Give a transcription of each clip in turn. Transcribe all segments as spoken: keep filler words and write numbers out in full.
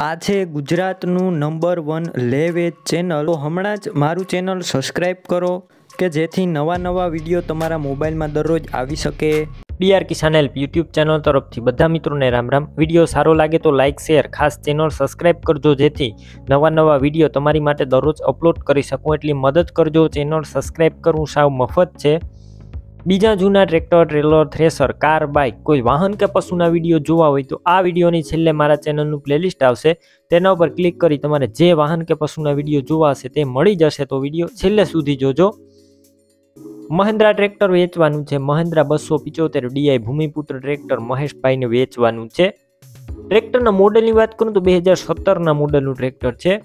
આ છે ગુજરાતનું નંબર વન લે વેચ ચેનલ। તો હમણાં જ મારું ચેનલ સબસ્ક્રાઈબ કરો કે જેથી નવા નવા વિડીયો તમારા મોબાઈલમાં દરરોજ આવી શકે। D R Kisan help YouTube channel તરફથી બધા મિત્રોને રામ રામ। વિડીયો સારો લાગે તો લાઇક શેર ખાસ ચેનલ સબસ્ક્રાઈબ કરજો જેથી નવા નવા વિડીયો તમારી માટે દરરોજ અપલોડ કરી શકું એટલી મદદ કરજો। ચેનલ સબસ્ક્રાઈબ કરવું સાવ મફત છે। બીજા જૂના tractor trailer thresher car bike કોઈ વાહન કે પશુના વિડીયો જોવા હોય તો આ વિડીયોની છેલ્લે મારા ચેનલનું પ્લેલિસ્ટ આવશે, તેના ઉપર ક્લિક કરી તમારે જે વાહન કે પશુના વિડીયો જોવા હશે તે મળી જશે। તો વિડીયો છેલ્લે સુધી જોજો। મહિન્દ્રા ટ્રેક્ટર વેચવાનું છે। મહિન્દ્રા બસો પિચોતેર ડીઆઈ ભૂમિપુત્ર ટ્રેક્ટર મહેશભાઈને વેચવાનું છે। ટ્રેક્ટરના મોડલની વાત કરું તો બે હજાર સત્તરના મોડલનું ટ્રેક્ટર છે।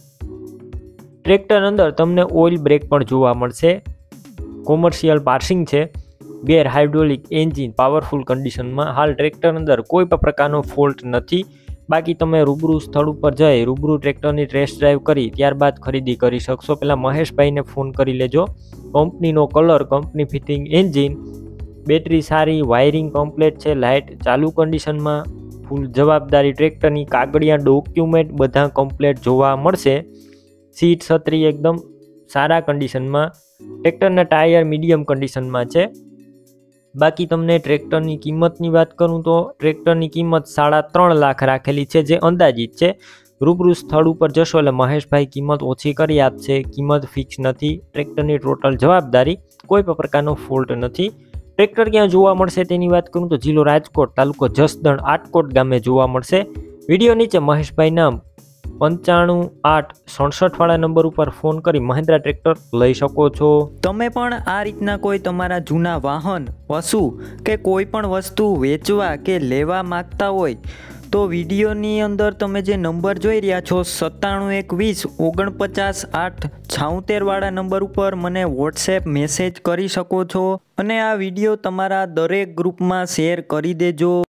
ટ્રેક્ટર અંદર તમને ઓઇલ બ્રેક પણ જોવા મળશે। કોમર્શિયલ પાર્સિંગ છે। ગેર હાઇડ્રોલિક એન્જિન પાવરફુલ કન્ડિશનમાં હાલ ટ્રેક્ટર અંદર કોઈ પણ પ્રકારનો ફોલ્ટ નથી। બાકી તમે રૂબરૂ સ્થળ ઉપર જઈ રૂબરૂ ટ્રેક્ટરની ટેસ્ટ ડ્રાઈવ કરી ત્યારબાદ ખરીદી કરી શકશો। પહેલાં મહેશભાઈને ફોન કરી લેજો। કંપનીનો colour, company fitting engine, battery સારી, વાયરિંગ કમ્પ્લીટ છે, લાઇટ ચાલુ કન્ડિશનમાં, ફૂલ જવાબદારી ટ્રેક્ટરની કાગળિયા ડોક્યુમેન્ટ બધા કમ્પ્લીટ જોવા મળશે। સીટ છત્રી એકદમ સારા કન્ડિશનમાં, ટ્રેક્ટરના ટાયર મીડિયમ કન્ડિશનમાં છે। બાકી તમને ટ્રેક્ટરની કિંમતની વાત કરું તો ટ્રેક્ટરની કિંમત સાડા ત્રણ લાખ રાખેલી છે જે અંદાજિત છે। રૂબરૂ સ્થળ ઉપર જશો એટલે મહેશભાઈ કિંમત ઓછી કરી આપશે। કિંમત ફિક્સ નથી। ટ્રેક્ટરની ટોટલ જવાબદારી, કોઈ પણ પ્રકારનો ફોલ્ટ નથી। ટ્રેક્ટર ક્યાં જોવા મળશે તેની વાત કરું તો જિલ્લો રાજકોટ, તાલુકો જસદણ, આટકોટ ગામે જોવા મળશે। વિડીયો નીચે મહેશભાઈ નામ પંચાણું આઠ સડસઠ વાળા નંબર ઉપર ફોન કરી મહિન્દ્રા ટ્રેક્ટર લઈ શકો છો। તમે પણ આ રીતના કોઈ તમારા જૂના વાહન, પશુ કે કોઈ પણ વસ્તુ વેચવા કે લેવા માંગતા હોય તો વિડીયોની અંદર તમે જે નંબર જોઈ રહ્યા છો સત્તાણું એક વીસ ઓગણપચાસ આઠ છાઉતેર વાળા નંબર ઉપર મને વોટ્સએપ મેસેજ કરી શકો છો અને આ વિડીયો તમારા દરેક ગ્રુપમાં શેર કરી દેજો।